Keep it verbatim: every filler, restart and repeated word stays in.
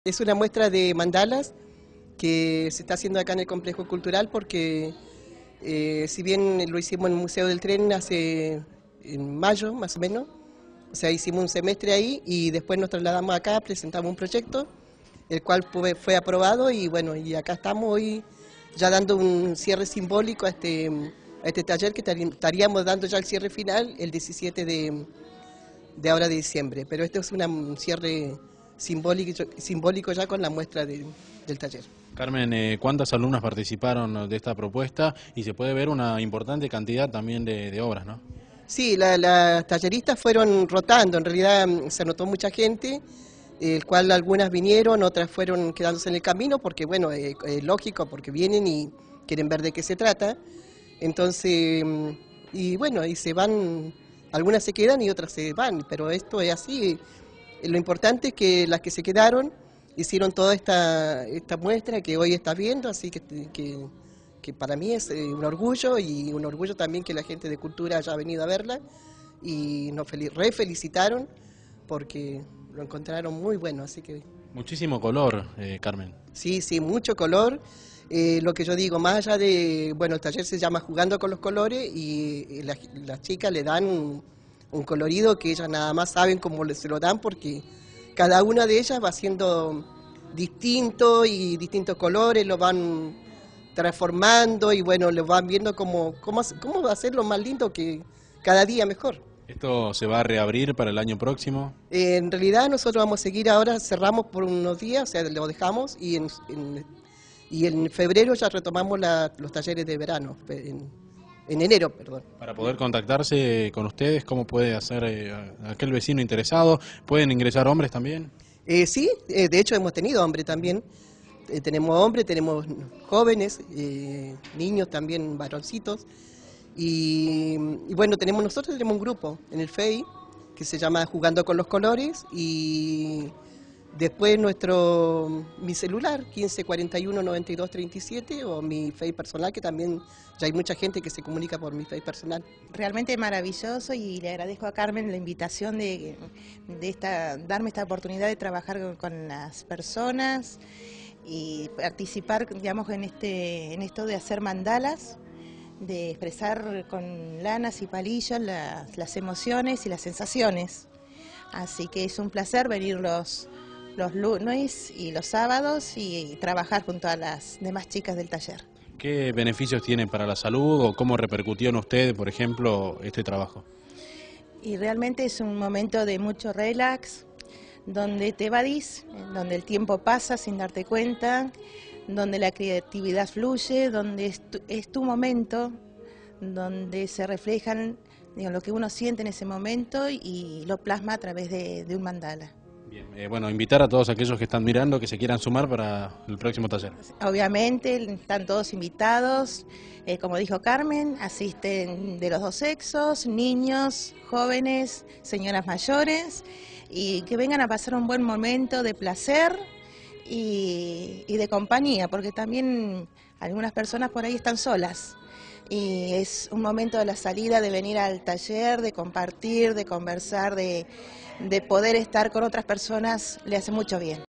Es una muestra de mandalas que se está haciendo acá en el Complejo Cultural porque eh, si bien lo hicimos en el Museo del Tren hace en mayo más o menos, o sea, hicimos un semestre ahí y después nos trasladamos acá, presentamos un proyecto, el cual fue, fue aprobado y bueno, y acá estamos hoy ya dando un cierre simbólico a este, a este taller que estaríamos dando ya el cierre final el diecisiete de, de ahora de diciembre, pero este es una, un cierre simbólico, simbólico ya con la muestra de, del taller. Carmen, eh, ¿cuántas alumnas participaron de esta propuesta? Y se puede ver una importante cantidad también de, de obras, ¿no? Sí, las la talleristas fueron rotando, en realidad se anotó mucha gente, el cual algunas vinieron, otras fueron quedándose en el camino, porque bueno, es eh, eh, lógico, porque vienen y quieren ver de qué se trata, entonces, y bueno, y se van, algunas se quedan y otras se van, pero esto es así. Lo importante es que las que se quedaron hicieron toda esta, esta muestra que hoy estás viendo, así que, que, que para mí es un orgullo y un orgullo también que la gente de cultura haya venido a verla y nos re felicitaron porque lo encontraron muy bueno, así que... Muchísimo color, eh, Carmen. Sí, sí, mucho color. Eh, lo que yo digo, más allá de, bueno, el taller se llama Jugando con los Colores y las la chicas le dan un, un colorido que ellas nada más saben cómo se lo dan porque cada una de ellas va haciendo distinto y distintos colores, lo van transformando y bueno, lo van viendo como cómo, cómo va a ser lo más lindo que cada día mejor. ¿Esto se va a reabrir para el año próximo? Eh, en realidad nosotros vamos a seguir ahora, cerramos por unos días, o sea, lo dejamos y en, en, y en febrero ya retomamos la, los talleres de verano, en, en enero, perdón. Para poder contactarse con ustedes, ¿cómo puede hacer eh, aquel vecino interesado? ¿Pueden ingresar hombres también? Eh, sí, eh, de hecho hemos tenido hombres también, eh, tenemos hombres, tenemos jóvenes, eh, niños también, varoncitos, y, y bueno, tenemos nosotros tenemos un grupo en el F E I que se llama Jugando con los Colores y después nuestro mi celular quince cuarenta y uno noventa y dos treinta y siete o mi F E I personal, que también ya hay mucha gente que se comunica por mi F E I personal. Realmente maravilloso y le agradezco a Carmen la invitación de, de esta, darme esta oportunidad de trabajar con, con las personas y participar, digamos, en este en esto de hacer mandalas, de expresar con lanas y palillos las, las emociones y las sensaciones. Así que es un placer venir los, los lunes y los sábados y, y trabajar junto a las demás chicas del taller. ¿Qué beneficios tiene para la salud o cómo repercutió en ustedes, por ejemplo, este trabajo? Y realmente es un momento de mucho relax, donde te evadís, donde el tiempo pasa sin darte cuenta, donde la creatividad fluye, donde es tu, es tu momento, donde se reflejan, digo, lo que uno siente en ese momento y lo plasma a través de, de un mandala. Bien, eh, bueno, invitar a todos aquellos que están mirando que se quieran sumar para el próximo taller. Obviamente están todos invitados, eh, como dijo Carmen, asisten de los dos sexos, niños, jóvenes, señoras mayores, y que vengan a pasar un buen momento de placer y, y de compañía, porque también algunas personas por ahí están solas. Y es un momento de la salida, de venir al taller, de compartir, de conversar, de, de poder estar con otras personas, le hace mucho bien.